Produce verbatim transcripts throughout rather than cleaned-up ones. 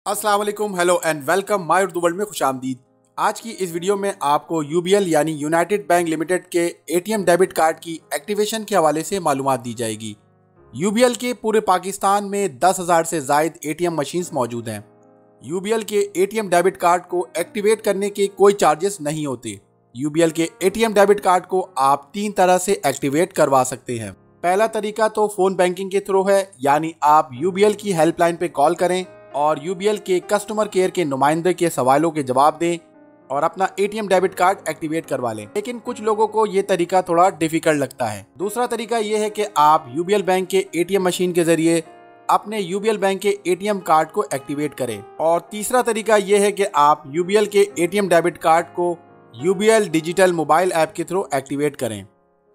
अस्सलाम वालेकुम, hello and welcome my Urdu world में खुशामदीद। आज की इस वीडियो में आपको यूबीएल यानी यूनाइटेड बैंक लिमिटेड के एटीएम डेबिट कार्ड की एक्टिवेशन के हवाले से मालूमात दी जाएगी। यूबीएल के पूरे पाकिस्तान में दस हज़ार से जायद एटीएम मशीन्स मौजूद हैं। यूबीएल के एटीएम डेबिट कार्ड को एक्टिवेट करने के कोई चार्जेस नहीं होते। यूबीएल के एटीएम डेबिट कार्ड को आप तीन तरह से एक्टिवेट करवा सकते हैं। पहला तरीका तो फोन बैंकिंग के थ्रू है, यानी आप यूबीएल की हेल्पलाइन पे कॉल करें और यूबीएल के कस्टमर केयर के नुमाइंदे के सवालों के जवाब दें और अपना एटीएम डेबिट कार्ड एक्टिवेट करवा लें। लेकिन कुछ लोगों को ये तरीका थोड़ा डिफिकल्ट लगता है। दूसरा तरीका ये है कि आप यूबीएल बैंक के एटीएम मशीन के जरिए अपने यूबीएल बैंक के एटीएम कार्ड को एक्टिवेट करें। और तीसरा तरीका ये है कि आप यूबीएल के एटीएम डेबिट कार्ड को यूबीएल डिजिटल मोबाइल ऐप के थ्रू एक्टिवेट करें।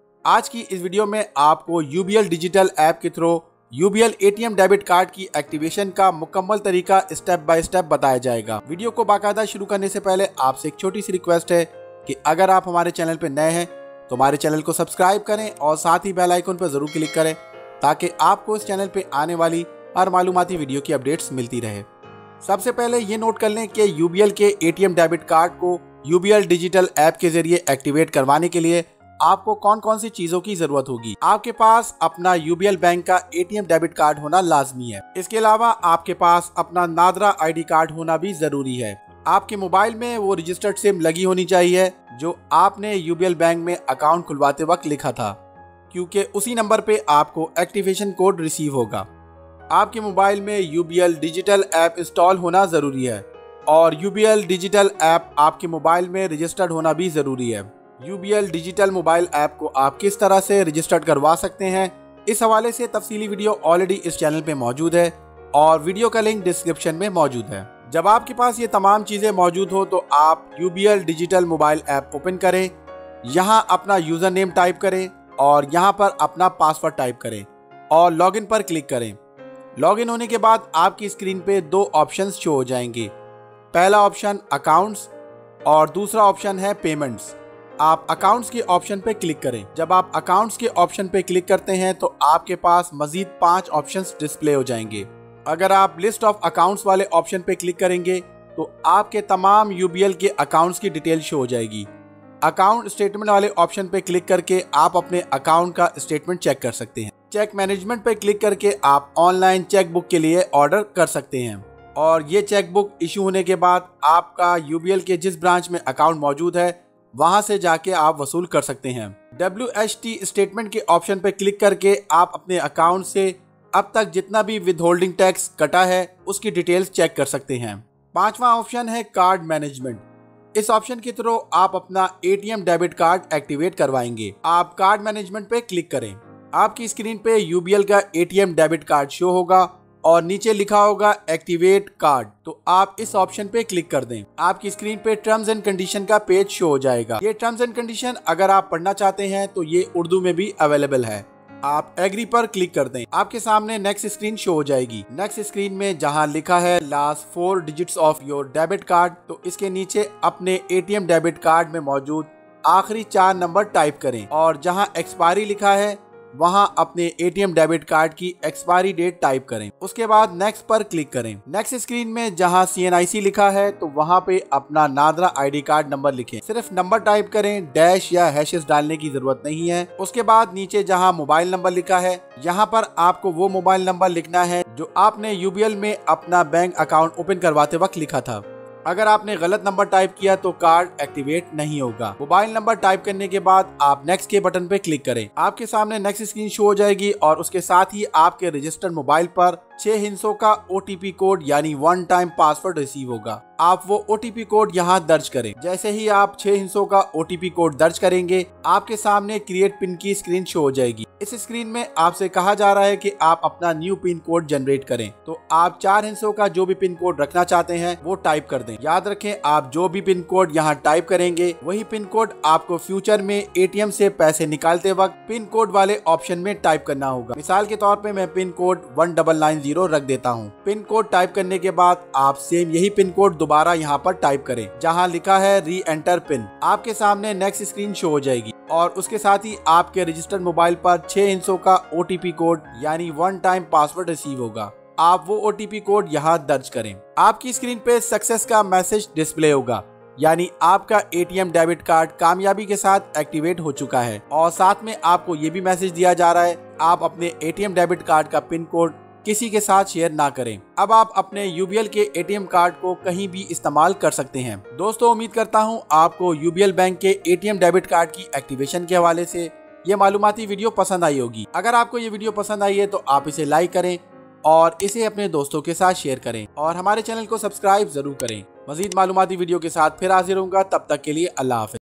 आज की इस वीडियो में आपको यूबीएल डिजिटल ऐप के through UBL ATM debit card की एक्टिवेशन का मुकम्मल तरीका स्टेप बाय स्टेप बताया जाएगा। वीडियो को बाकायदा शुरू करने से पहले आपसे एक छोटी सी रिक्वेस्ट है कि अगर आप हमारे चैनल पर नए हैं तो हमारे चैनल को सब्सक्राइब करें और साथ ही बेल आइकन पर जरूर क्लिक करें ताकि आपको इस चैनल पे आने वाली हर मालूमाती वीडियो की अपडेट्स मिलती रहे। सबसे पहले ये नोट कर लें कि यूबीएल के एटीएम डेबिट कार्ड को यूबीएल डिजिटल ऐप के जरिए एक्टिवेट करवाने के लिए आपको कौन कौन सी चीजों की जरूरत होगी। आपके पास अपना यूबीएल बैंक का एटीएम डेबिट कार्ड होना लाजमी है। इसके अलावा आपके पास अपना नादरा आईडी कार्ड होना भी जरूरी है। आपके मोबाइल में वो रजिस्टर्ड सिम लगी होनी चाहिए जो आपने यूबीएल बैंक में अकाउंट खुलवाते वक्त लिखा था, क्योंकि उसी नंबर पे आपको एक्टिवेशन कोड रिसीव होगा। आपके मोबाइल में यूबीएल डिजिटल ऐप इंस्टॉल होना जरूरी है और यूबीएल डिजिटल ऐप आपके मोबाइल में रजिस्टर्ड होना भी जरूरी है। यूबीएल डिजिटल मोबाइल ऐप को आप किस तरह से रजिस्टर्ड करवा सकते हैं, इस हवाले से तफसीली वीडियो ऑलरेडी इस चैनल पे मौजूद है और वीडियो का लिंक डिस्क्रिप्शन में मौजूद है। जब आपके पास ये तमाम चीजें मौजूद हो तो आप UBL digital mobile app open करें, यहाँ अपना यूजर नेम टाइप करें और यहाँ पर अपना पासवर्ड टाइप करें और लॉगिन पर क्लिक करें। लॉगिन होने के बाद आपकी स्क्रीन पे दो ऑप्शन शो हो जाएंगे। पहला ऑप्शन अकाउंट्स और दूसरा ऑप्शन है पेमेंट्स। आप अकाउंट्स के ऑप्शन पे क्लिक करें। जब आप अकाउंट्स के ऑप्शन पे क्लिक करते हैं तो आपके पास मजीद पांच ऑप्शंस डिस्प्ले हो जाएंगे। अगर आप लिस्ट ऑफ अकाउंट्स वाले ऑप्शन पे क्लिक करेंगे तो आपके तमाम यूबीएल के अकाउंट्स की डिटेल शो हो जाएगी। अकाउंट स्टेटमेंट वाले ऑप्शन पे क्लिक करके आप अपने अकाउंट का स्टेटमेंट चेक कर सकते हैं। चेक मैनेजमेंट पे क्लिक करके आप ऑनलाइन चेक बुक के लिए ऑर्डर कर सकते हैं और ये चेक बुक इशू होने के बाद आपका यूबीएल के जिस ब्रांच में अकाउंट मौजूद है वहां से जाके आप वसूल कर सकते हैं। डब्ल्यू एच टी स्टेटमेंट के ऑप्शन पर क्लिक करके आप अपने अकाउंट से अब तक जितना भी विदहोल्डिंग टैक्स कटा है उसकी डिटेल्स चेक कर सकते हैं। पांचवा ऑप्शन है कार्ड मैनेजमेंट। इस ऑप्शन के थ्रू आप अपना एटीएम डेबिट कार्ड एक्टिवेट करवाएंगे। आप कार्ड मैनेजमेंट पे क्लिक करें। आपकी स्क्रीन पे यूबीएल का एटीएम डेबिट कार्ड शो होगा और नीचे लिखा होगा एक्टिवेट कार्ड, तो आप इस ऑप्शन पे क्लिक कर दें। आपकी स्क्रीन पे टर्म्स एंड कंडीशन का पेज शो हो जाएगा। ये टर्म्स एंड कंडीशन अगर आप पढ़ना चाहते हैं तो ये उर्दू में भी अवेलेबल है। आप एग्री पर क्लिक कर दें। आपके सामने नेक्स्ट स्क्रीन शो हो जाएगी। नेक्स्ट स्क्रीन में जहां लिखा है last four digits of your debit card, तो इसके नीचे अपने एटीएम डेबिट कार्ड में मौजूद आखिरी चार नंबर टाइप करें और जहां एक्सपायरी लिखा है वहां अपने एटीएम डेबिट कार्ड की एक्सपायरी डेट टाइप करें। उसके बाद नेक्स्ट पर क्लिक करें। नेक्स्ट स्क्रीन में जहां सीएनआईसी लिखा है तो वहां पे अपना नादरा आईडी कार्ड नंबर लिखें। सिर्फ नंबर टाइप करें, डैश या हैशेस डालने की जरूरत नहीं है। उसके बाद नीचे जहां मोबाइल नंबर लिखा है यहाँ पर आपको वो मोबाइल नंबर लिखना है जो आपने यूबीएल में अपना बैंक अकाउंट ओपन करवाते वक्त लिखा था। अगर आपने गलत नंबर टाइप किया तो कार्ड एक्टिवेट नहीं होगा। मोबाइल नंबर टाइप करने के बाद आप नेक्स्ट के बटन पे क्लिक करें। आपके सामने नेक्स्ट स्क्रीन शो हो जाएगी और उसके साथ ही आपके रजिस्टर्ड मोबाइल पर छह हिस्सों का ओटीपी कोड यानी वन टाइम पासवर्ड रिसीव होगा। आप वो ओटीपी कोड यहाँ दर्ज करें। जैसे ही आप छह हिस्सों का ओटीपी कोड दर्ज करेंगे आपके सामने क्रिएट पिन की स्क्रीन शो हो जाएगी। इस स्क्रीन में आपसे कहा जा रहा है कि आप अपना न्यू पिन कोड जनरेट करें, तो आप चार हिस्सों का जो भी पिन कोड रखना चाहते हैं वो टाइप कर दें। याद रखें, आप जो भी पिन कोड यहाँ टाइप करेंगे वही पिन कोड आपको फ्यूचर में एटीएम से पैसे निकालते वक्त पिन कोड वाले ऑप्शन में टाइप करना होगा। मिसाल के तौर पे मैं pin code one double nine zero रख देता हूँ। पिन कोड टाइप करने के बाद आप सेम यही पिन कोड दोबारा यहाँ पर टाइप करें जहाँ लिखा है री एंटर पिन। आपके सामने नेक्स्ट स्क्रीन शो हो जाएगी और उसके साथ ही आपके रजिस्टर्ड मोबाइल पर छह हिस्सों का ओटीपी कोड यानी वन टाइम पासवर्ड रिसीव होगा। आप वो ओटीपी कोड यहाँ दर्ज करें। आपकी स्क्रीन पे सक्सेस का मैसेज डिस्प्ले होगा, यानी आपका एटीएम डेबिट कार्ड कामयाबी के साथ एक्टिवेट हो चुका है। और साथ में आपको ये भी मैसेज दिया जा रहा है, आप अपने एटीएम डेबिट कार्ड का पिन कोड किसी के साथ शेयर ना करें। अब आप अपने यूबीएल के एटीएम कार्ड को कहीं भी इस्तेमाल कर सकते हैं। दोस्तों, उम्मीद करता हूँ आपको यूबीएल बैंक के एटीएम डेबिट कार्ड की एक्टिवेशन के हवाले से ये मालूमाती वीडियो पसंद आई होगी। अगर आपको ये वीडियो पसंद आई है तो आप इसे लाइक करें और इसे अपने दोस्तों के साथ शेयर करें और हमारे चैनल को सब्सक्राइब जरूर करें। मजीद मालूमाती वीडियो के साथ फिर हाजिर होऊंगा, तब तक के लिए अल्लाह हाफ़िज़।